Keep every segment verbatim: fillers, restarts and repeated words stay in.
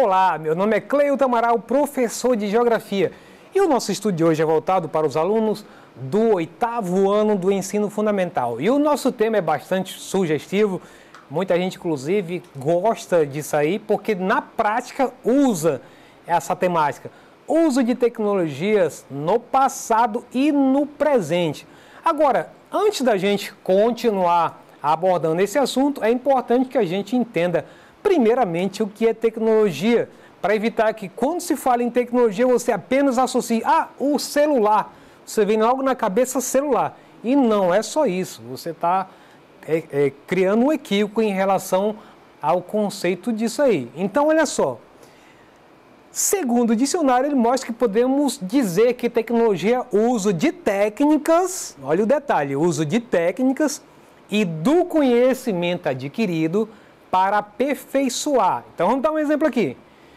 Olá, meu nome é Cleilton Amaral, professor de Geografia. E o nosso estudo de hoje é voltado para os alunos do oitavo ano do ensino fundamental. E o nosso tema é bastante sugestivo, muita gente inclusive gosta disso aí, porque na prática usa essa temática. Uso de tecnologias no passado e no presente. Agora, antes da gente continuar abordando esse assunto, é importante que a gente entenda primeiramente o que é tecnologia, para evitar que quando se fala em tecnologia você apenas associe, ah, o celular, você vem logo na cabeça celular, e não é só isso, você está é, é, criando um equívoco em relação ao conceito disso aí. Então olha só, segundo o dicionário ele mostra que podemos dizer que tecnologia é o uso de técnicas, olha o detalhe, uso de técnicas e do conhecimento adquirido para aperfeiçoar. Então vamos dar um exemplo aqui.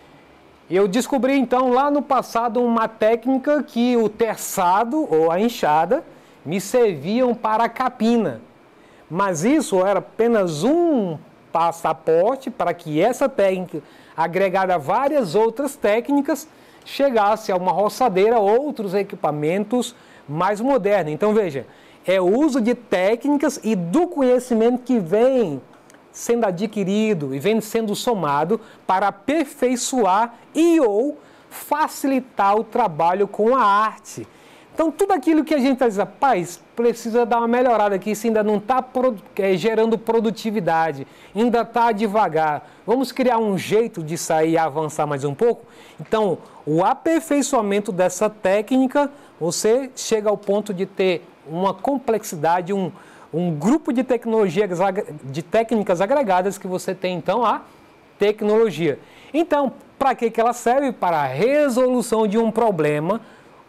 Eu descobri então lá no passado uma técnica que o terçado ou a enxada me serviam para a capina. Mas isso era apenas um passaporte para que essa técnica, agregada a várias outras técnicas, chegasse a uma roçadeira ou outros equipamentos mais modernos. Então veja, é o uso de técnicas e do conhecimento que vem sendo adquirido e vem sendo somado para aperfeiçoar e ou facilitar o trabalho com a arte. Então, tudo aquilo que a gente está dizendo, rapaz, precisa dar uma melhorada aqui, isso ainda não está é, gerando produtividade, ainda está devagar. Vamos criar um jeito de sair e avançar mais um pouco? Então, o aperfeiçoamento dessa técnica, você chega ao ponto de ter uma complexidade, um um grupo de, tecnologia, de técnicas agregadas que você tem, então, a tecnologia. Então, para que que ela serve? Para a resolução de um problema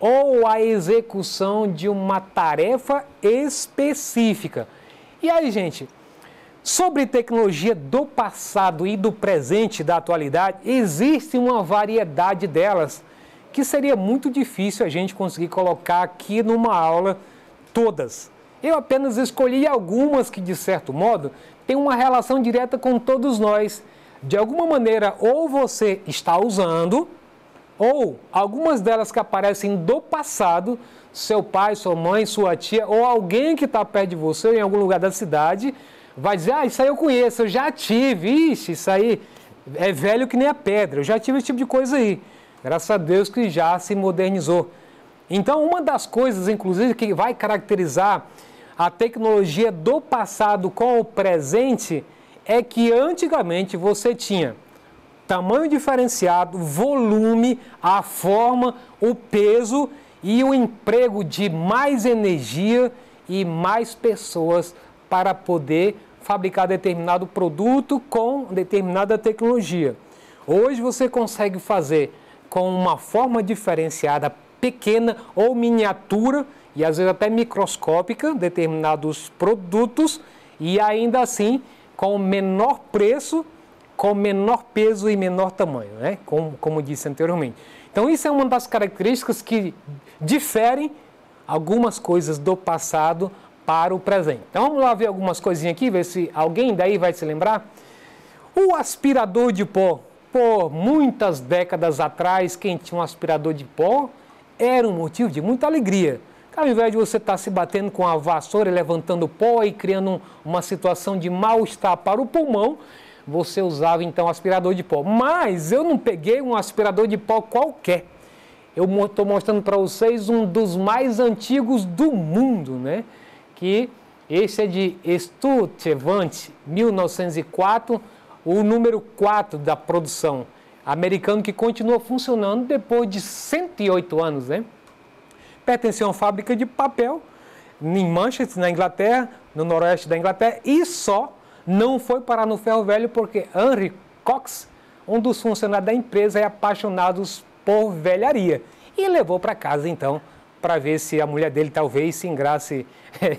ou a execução de uma tarefa específica. E aí, gente, sobre tecnologia do passado e do presente, da atualidade, existe uma variedade delas que seria muito difícil a gente conseguir colocar aqui numa aula todas. Eu apenas escolhi algumas que, de certo modo, têm uma relação direta com todos nós. De alguma maneira, ou você está usando, ou algumas delas que aparecem do passado, seu pai, sua mãe, sua tia, ou alguém que está perto de você, em algum lugar da cidade, vai dizer, ah, isso aí eu conheço, eu já tive, ixi, isso aí é velho que nem a pedra, eu já tive esse tipo de coisa aí. Graças a Deus que já se modernizou. Então, uma das coisas, inclusive, que vai caracterizar a tecnologia do passado com o presente é que antigamente você tinha tamanho diferenciado, volume, a forma, o peso e o emprego de mais energia e mais pessoas para poder fabricar determinado produto com determinada tecnologia. Hoje você consegue fazer com uma forma diferenciada, pequena ou miniatura, e às vezes até microscópica, determinados produtos, e ainda assim com menor preço, com menor peso e menor tamanho, né? como, como disse anteriormente. Então isso é uma das características que diferem algumas coisas do passado para o presente. Então vamos lá ver algumas coisinhas aqui, ver se alguém daí vai se lembrar. O aspirador de pó. Por muitas décadas atrás, quem tinha um aspirador de pó era um motivo de muita alegria. Ao invés de você estar se batendo com a vassoura, levantando pó e criando um, uma situação de mal-estar para o pulmão, você usava então aspirador de pó. Mas eu não peguei um aspirador de pó qualquer. Eu estou mostrando para vocês um dos mais antigos do mundo, né? Que esse é de Stuyvesant, mil novecentos e quatro, o número quatro da produção americano, que continua funcionando depois de cento e oito anos, né? Pertencia a uma fábrica de papel em Manchester, na Inglaterra, no noroeste da Inglaterra, e só não foi parar no ferro velho porque Henry Cox, um dos funcionários da empresa, é apaixonado por velharia e levou para casa então para ver se a mulher dele talvez se engrasse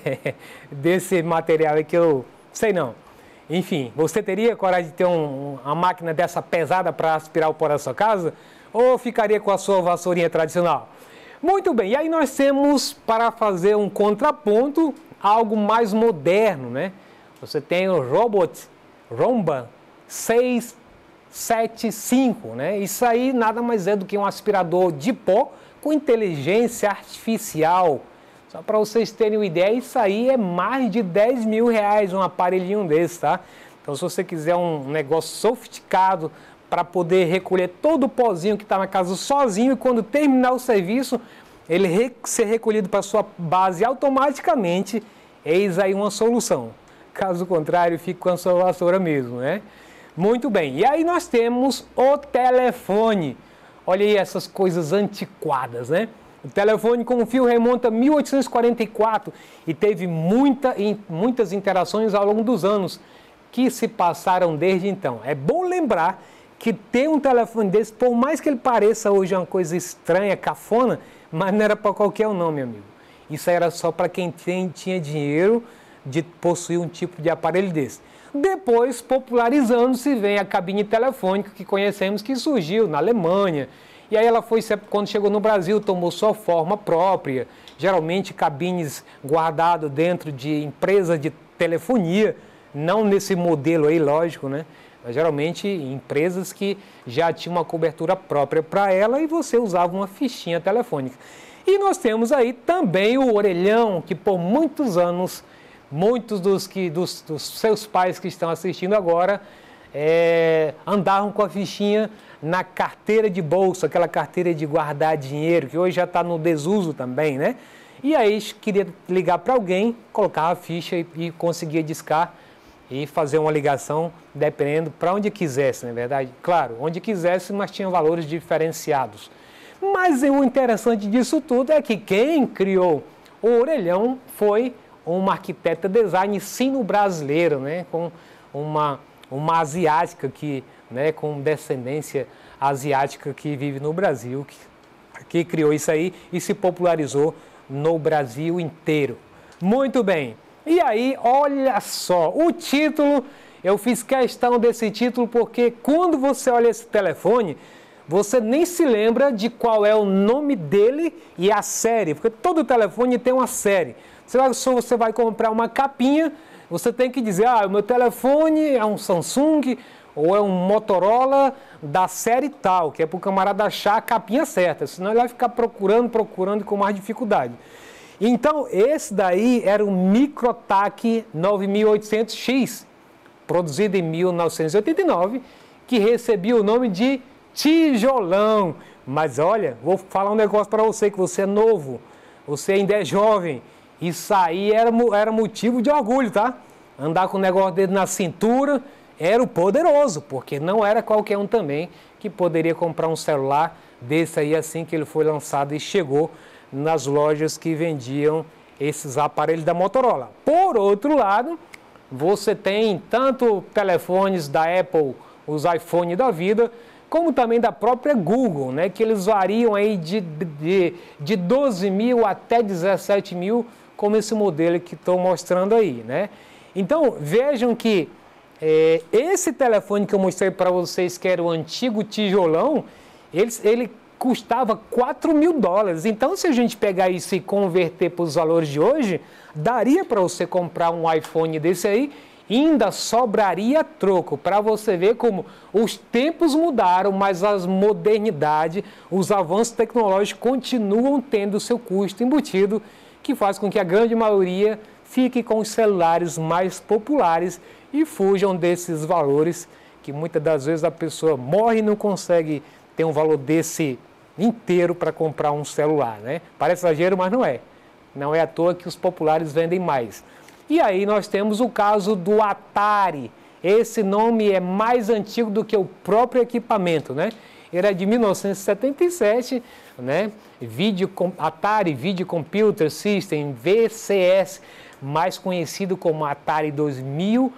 desse material aí que eu sei não. Enfim, você teria coragem de ter um, uma máquina dessa pesada para aspirar o pó da sua casa? Ou ficaria com a sua vassourinha tradicional? Muito bem, e aí nós temos, para fazer um contraponto, algo mais moderno, né? Você tem o robot Roomba seis setenta e cinco, né? Isso aí nada mais é do que um aspirador de pó com inteligência artificial. Só para vocês terem uma ideia, isso aí é mais de dez mil reais um aparelhinho desse, tá? Então, se você quiser um negócio sofisticado para poder recolher todo o pozinho que está na casa sozinho e quando terminar o serviço, ele re ser recolhido para sua base automaticamente, eis aí uma solução. Caso contrário, fique com a sua vassoura mesmo, né? Muito bem. E aí nós temos o telefone. Olha aí essas coisas antiquadas, né? O telefone com fio remonta a mil oitocentos e quarenta e quatro e teve muita, muitas interações ao longo dos anos que se passaram desde então. É bom lembrar que ter um telefone desse, por mais que ele pareça hoje uma coisa estranha, cafona, mas não era para qualquer um não, meu amigo. Isso era só para quem tinha dinheiro de possuir um tipo de aparelho desse. Depois, popularizando-se, vem a cabine telefônica que conhecemos que surgiu na Alemanha. E aí ela foi, quando chegou no Brasil, tomou sua forma própria. Geralmente cabines guardadas dentro de empresas de telefonia, não nesse modelo aí, lógico, né? Mas, geralmente empresas que já tinham uma cobertura própria para ela e você usava uma fichinha telefônica. E nós temos aí também o orelhão, que por muitos anos, muitos dos, que, dos, dos seus pais que estão assistindo agora é, andavam com a fichinha na carteira de bolsa, aquela carteira de guardar dinheiro, que hoje já está no desuso também, né? E aí queria ligar para alguém, colocava a ficha e, e conseguia discar e fazer uma ligação, dependendo para onde quisesse, não é verdade? Claro, onde quisesse, mas tinha valores diferenciados. Mas o interessante disso tudo é que quem criou o orelhão foi uma arquiteta design sino-brasileira, né? Com uma, uma asiática que... Né, com descendência asiática que vive no Brasil, que, que criou isso aí e se popularizou no Brasil inteiro. Muito bem. E aí, olha só, o título, eu fiz questão desse título porque quando você olha esse telefone, você nem se lembra de qual é o nome dele e a série, porque todo telefone tem uma série. Se você vai comprar uma capinha, você tem que dizer, ah, o meu telefone é um Samsung, ou é um Motorola da série tal, que é para o camarada achar a capinha certa, senão ele vai ficar procurando, procurando com mais dificuldade. Então, esse daí era o Microtac nove mil e oitocentos X, produzido em mil novecentos e oitenta e nove, que recebia o nome de tijolão. Mas olha, vou falar um negócio para você, que você é novo, você ainda é jovem, isso aí era, era motivo de orgulho, tá? Andar com o negócio dele na cintura... Era o poderoso, porque não era qualquer um também que poderia comprar um celular desse aí assim que ele foi lançado e chegou nas lojas que vendiam esses aparelhos da Motorola. Por outro lado, você tem tanto telefones da Apple, os iPhone da vida, como também da própria Google, né, que eles variam aí de, de, de doze mil até dezessete mil, como esse modelo que estou mostrando aí, né? Então, vejam que É, esse telefone que eu mostrei para vocês, que era o antigo tijolão, ele, ele custava quatro mil dólares. Então, se a gente pegar isso e converter para os valores de hoje, daria para você comprar um iPhone desse aí, e ainda sobraria troco, para você ver como os tempos mudaram, mas a modernidade, os avanços tecnológicos continuam tendo o seu custo embutido, que faz com que a grande maioria fique com os celulares mais populares e fujam desses valores que muitas das vezes a pessoa morre e não consegue ter um valor desse inteiro para comprar um celular, né? Parece exagero, mas não é. Não é à toa que os populares vendem mais. E aí nós temos o caso do Atari. Esse nome é mais antigo do que o próprio equipamento, né? Ele é de mil novecentos e setenta e sete, né? Video, Atari Video Computer System, V C S, mais conhecido como Atari dois mil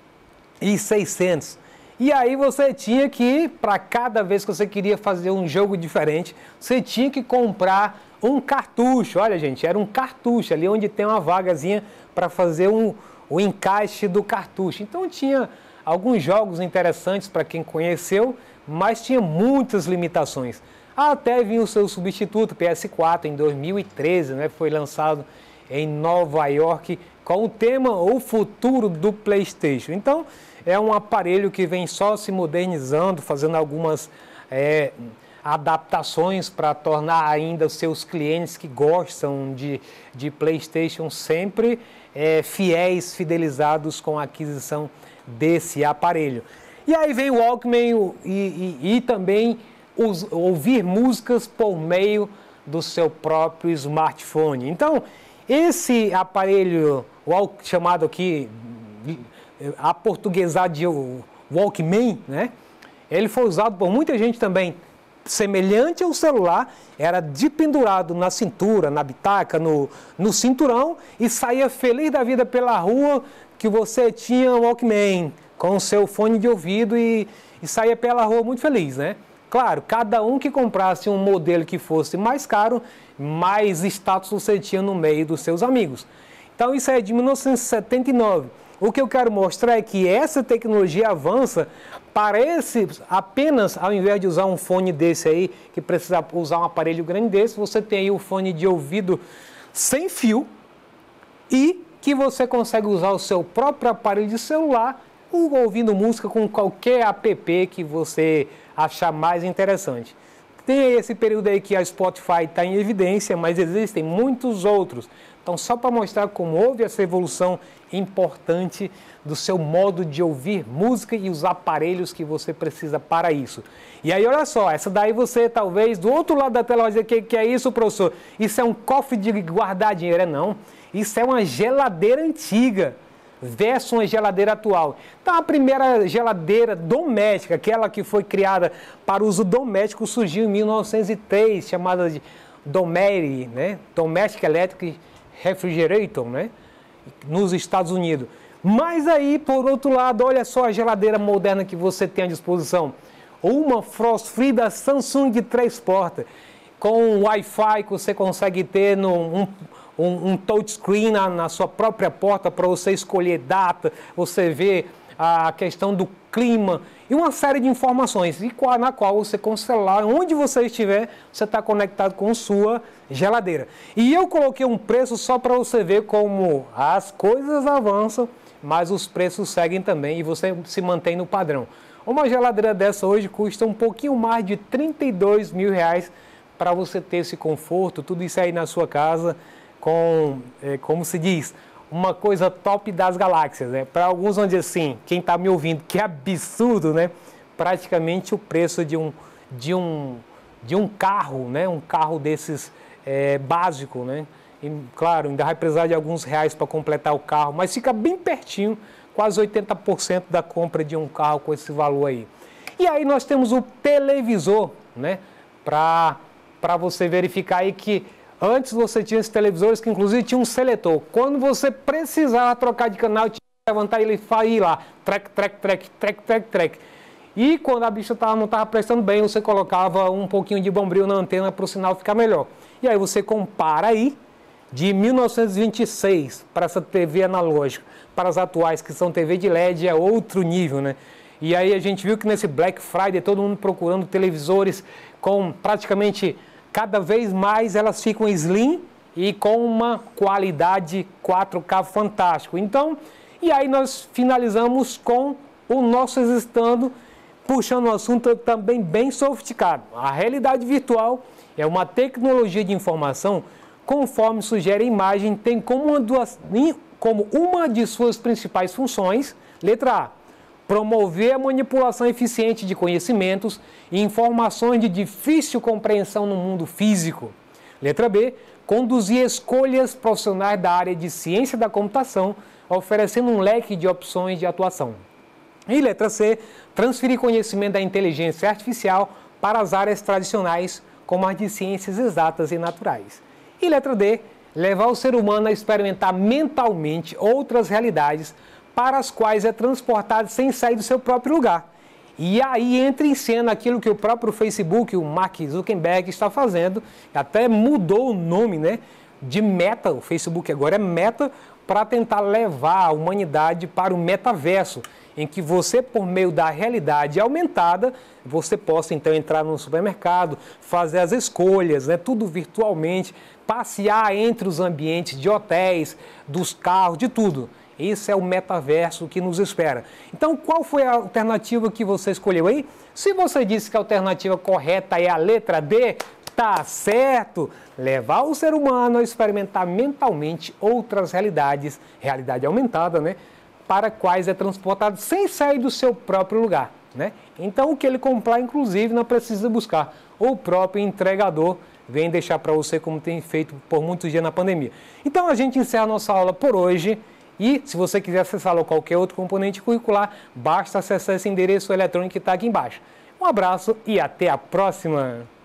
e seiscentos. E aí você tinha que, para cada vez que você queria fazer um jogo diferente, você tinha que comprar um cartucho. Olha, gente, era um cartucho, ali onde tem uma vagazinha para fazer um, o encaixe do cartucho. Então tinha alguns jogos interessantes para quem conheceu, mas tinha muitas limitações. Até vinha o seu substituto, P S quatro, em dois mil e treze, né? Foi lançado em Nova York, com o tema O Futuro do PlayStation. Então, é um aparelho que vem só se modernizando, fazendo algumas é, adaptações para tornar ainda os seus clientes que gostam de, de PlayStation sempre é, fiéis, fidelizados com a aquisição desse aparelho. E aí vem o Walkman e, e, e também os, ouvir músicas por meio do seu próprio smartphone. Então, esse aparelho chamado aqui, aportuguesado de Walkman, né? Ele foi usado por muita gente também, semelhante ao celular, era dependurado na cintura, na bitaca, no, no cinturão e saía feliz da vida pela rua que você tinha um Walkman com o seu fone de ouvido e, e saía pela rua muito feliz, né? Claro, cada um que comprasse um modelo que fosse mais caro, mais status você tinha no meio dos seus amigos. Então isso é de mil novecentos e setenta e nove. O que eu quero mostrar é que essa tecnologia avança para esse, apenas ao invés de usar um fone desse aí, que precisa usar um aparelho grande desse, você tem aí o fone de ouvido sem fio e que você consegue usar o seu próprio aparelho de celular ouvindo música com qualquer app que você achar mais interessante. Tem esse período aí que a Spotify está em evidência, mas existem muitos outros. Então, só para mostrar como houve essa evolução importante do seu modo de ouvir música e os aparelhos que você precisa para isso. E aí, olha só, essa daí você talvez do outro lado da tela vai dizer, que, que é isso, professor? Isso é um cofre de guardar dinheiro? É não. Isso é uma geladeira antiga versus uma geladeira atual. Então, a primeira geladeira doméstica, aquela que foi criada para uso doméstico, surgiu em mil novecentos e três, chamada de Domeri, né? Domestic Electric Refrigerator, né? Nos Estados Unidos. Mas aí, por outro lado, olha só a geladeira moderna que você tem à disposição. Uma Frost Free da Samsung de três portas, com Wi-Fi que você consegue ter no um, um, um touchscreen na, na sua própria porta para você escolher data, você ver a questão do clima e uma série de informações, e qual, na qual você com o celular, onde você estiver, você está conectado com sua geladeira. E eu coloquei um preço só para você ver como as coisas avançam, mas os preços seguem também e você se mantém no padrão. Uma geladeira dessa hoje custa um pouquinho mais de trinta e dois mil reais para você ter esse conforto, tudo isso aí na sua casa, com, é, como se diz, uma coisa top das galáxias, né? Para alguns vão dizer assim, quem está me ouvindo, que absurdo, né? Praticamente o preço de um, de um, de um carro, né? Um carro desses é, básico, né? E, claro, ainda vai precisar de alguns reais para completar o carro, mas fica bem pertinho, quase oitenta por cento da compra de um carro com esse valor aí. E aí nós temos o televisor, né? Para para você verificar aí que antes você tinha esses televisores que inclusive tinha um seletor. Quando você precisava trocar de canal, tinha que levantar ele e ir lá, trec, trec, trec, trec, trec, trec. E quando a bicha tava, não estava prestando bem, você colocava um pouquinho de bombril na antena para o sinal ficar melhor. E aí você compara aí, de mil novecentos e vinte e seis para essa T V analógica, para as atuais que são T V de L E D, é outro nível, né? E aí a gente viu que nesse Black Friday, todo mundo procurando televisores com praticamente... Cada vez mais elas ficam slim e com uma qualidade quatro K fantástico. Então, e aí nós finalizamos com o nosso estando, puxando um assunto também bem sofisticado. A realidade virtual é uma tecnologia de informação, conforme sugere a imagem, tem como uma, duas, como uma de suas principais funções, letra A, promover a manipulação eficiente de conhecimentos e informações de difícil compreensão no mundo físico. Letra B, conduzir escolhas profissionais da área de ciência da computação, oferecendo um leque de opções de atuação. E letra C, transferir conhecimento da inteligência artificial para as áreas tradicionais, como as de ciências exatas e naturais. E letra D, levar o ser humano a experimentar mentalmente outras realidades para as quais é transportado sem sair do seu próprio lugar. E aí entra em cena aquilo que o próprio Facebook, o Mark Zuckerberg, está fazendo, até mudou o nome, né, de Meta, o Facebook agora é Meta, para tentar levar a humanidade para o metaverso, em que você, por meio da realidade aumentada, você possa então entrar no supermercado, fazer as escolhas, né, tudo virtualmente, passear entre os ambientes de hotéis, dos carros, de tudo. Esse é o metaverso que nos espera. Então, qual foi a alternativa que você escolheu aí? Se você disse que a alternativa correta é a letra D, tá certo! Levar o ser humano a experimentar mentalmente outras realidades, realidade aumentada, né? Para quais é transportado sem sair do seu próprio lugar, né? Então, o que ele comprar, inclusive, não precisa buscar. O próprio entregador vem deixar para você, como tem feito por muitos dias na pandemia. Então, a gente encerra a nossa aula por hoje. E, se você quiser acessar qualquer outro componente curricular, basta acessar esse endereço eletrônico que está aqui embaixo. Um abraço e até a próxima!